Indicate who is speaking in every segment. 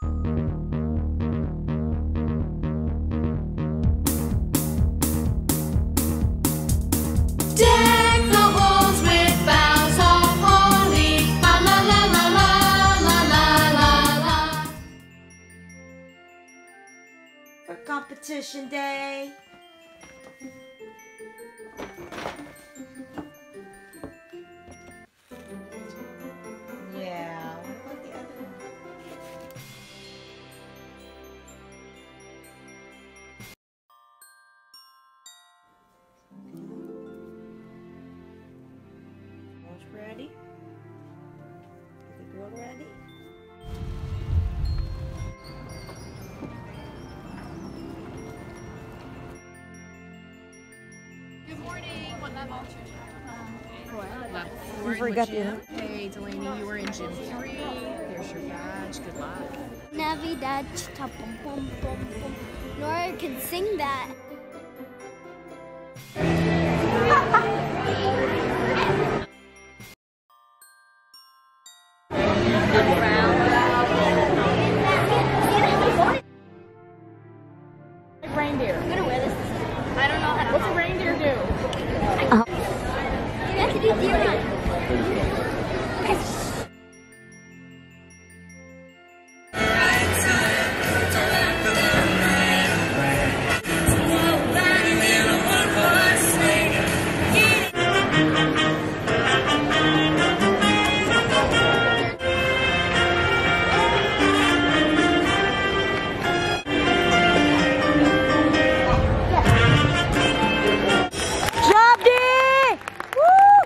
Speaker 1: Deck the halls with boughs of holly. La la la la la la la la.
Speaker 2: For competition day. Yeah, what about the other one? Girls ready? Is the girl ready?
Speaker 3: Good morning. What level? Level 4.
Speaker 2: You forgot
Speaker 3: in
Speaker 2: your-
Speaker 3: gym. Hey, Delaney, you were in gym 3. Here's your badge. Good luck.
Speaker 4: Navidad, ta pum pum pum pum. Nora can sing that.
Speaker 3: Reindeer.
Speaker 4: I'm gonna wear this. I don't know how to.
Speaker 3: What's a reindeer do?
Speaker 4: You have to do deer run.
Speaker 2: Job, D! Woo!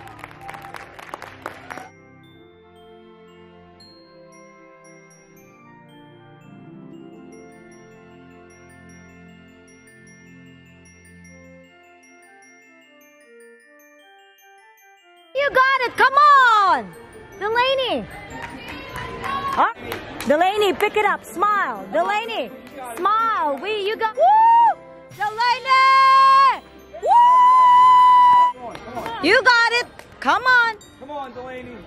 Speaker 2: You got it! Come on! Delaney! Huh? Delaney, pick it up. Smile. Delaney, smile. You got. Woo! Delaney! Woo! You got it. Come on.
Speaker 5: Come on, Delaney.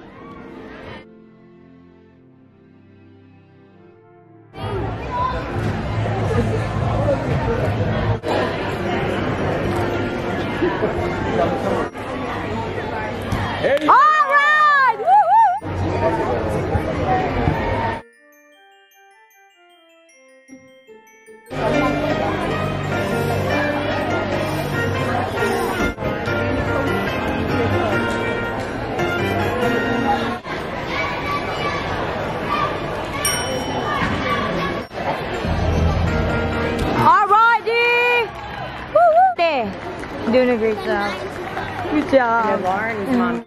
Speaker 5: Hey.
Speaker 2: All right! Woo-hoo! All righty! Woo-hoo! There. Doing a great job. Good job.
Speaker 3: Lauren is mom.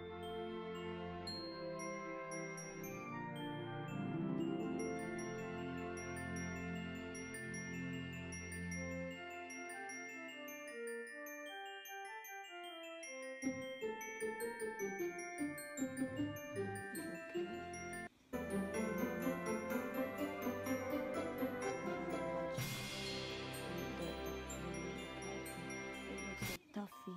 Speaker 2: Toffee.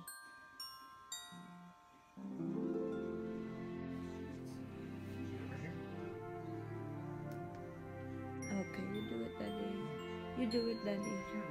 Speaker 2: Okay, you do it, Daddy. You do it, Daddy.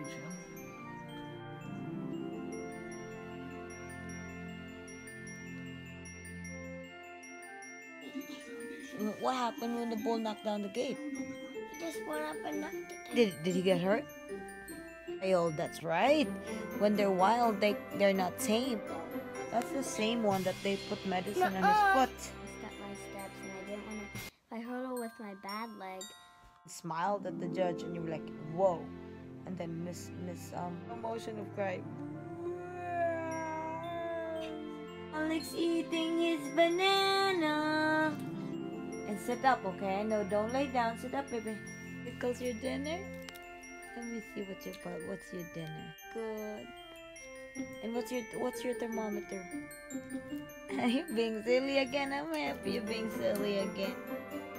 Speaker 2: What happened when the bull knocked down the gate?
Speaker 4: He just went up and knocked it down.
Speaker 2: Did he get hurt? Wild, that's right. When they're wild, they're not tame. That's the same one that they put medicine on his foot.
Speaker 4: I stepped my steps and I didn't want to. I hurdle with my bad leg.
Speaker 2: Smiled at the judge and you were like, whoa. And then miss emotion of cry. Alex eating his banana. And sit up, okay? No, don't lay down. Sit up, baby. Because your dinner. Let me see what's your dinner. Good. And what's your thermometer? You're being silly again. I'm happy you're being silly again.